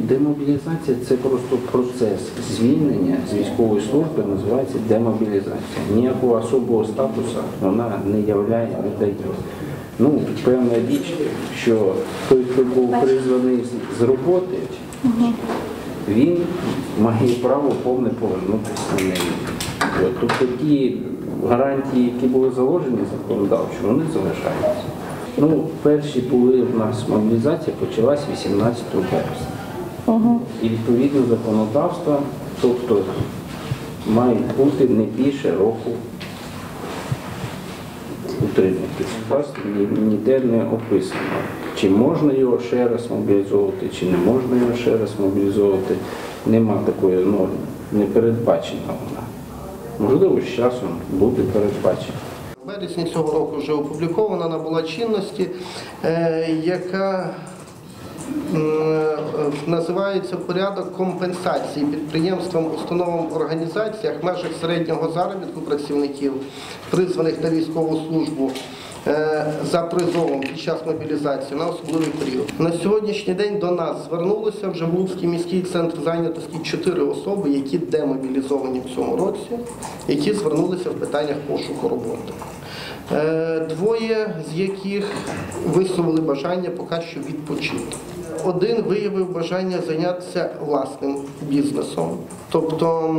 Демобілізація – це просто процес звільнення з військової служби, називається демобілізація. Ніякого особого статусу вона не являє, не дає. Ну, певна річ, що той, хто був призваний з роботи, він має право повне повернутися на неї. Тобто ті гарантії, які були заложені законодавчо, вони залишаються. Ну, перші були в нас мобілізація, почалась 18 березня. І відповідно законодавство, тобто мають бути не більше року утримувати. Ніде не описано, чи можна його ще раз мобілізовувати, чи не можна його ще раз мобілізовувати. Нема такої норми, не передбачена вона. Можливо, з часом буде передбачена. В березні цього року вже опублікована, набула чинності, яка називається «Порядок компенсації підприємствам, установам, організаціях в межах середнього заробітку працівників, призваних на військову службу за призовом під час мобілізації на особливий період». На сьогоднішній день до нас звернулося вже в Луцький міський центр зайнятості 4 особи, які демобілізовані в цьому році, які звернулися в питаннях пошуку роботи. 2 з яких висловили бажання поки що відпочити. 1 виявив бажання зайнятися власним бізнесом, тобто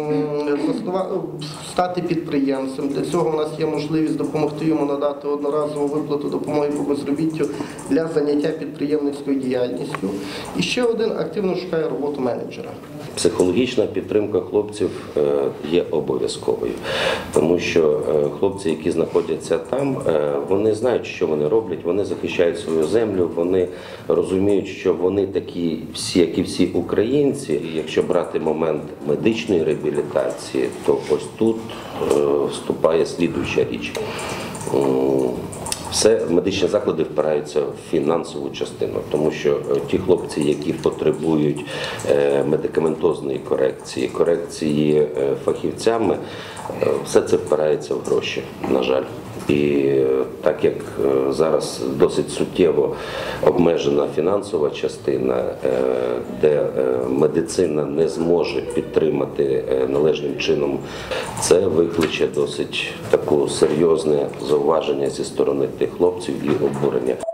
стати підприємцем. Для цього в нас є можливість допомогти йому надати одноразову виплату допомоги по безробіттю для заняття підприємницькою діяльністю. І ще 1 активно шукає роботу менеджера. Психологічна підтримка хлопців є обов'язковою, тому що хлопці, які знаходяться там, вони знають, що вони роблять, вони захищають свою землю, вони розуміють, що вони такі всі, як і всі українці. І якщо брати момент медичної реабілітації, то ось тут вступає слідуюча річ. Все медичні заклади впираються в фінансову частину, тому що ті хлопці, які потребують медикаментозної корекції, корекції фахівцями, все це впирається в гроші, на жаль. І так як зараз досить суттєво обмежена фінансова частина, де медицина не зможе підтримати належним чином, це викличе досить таке серйозне зауваження зі сторони тих хлопців і обурення.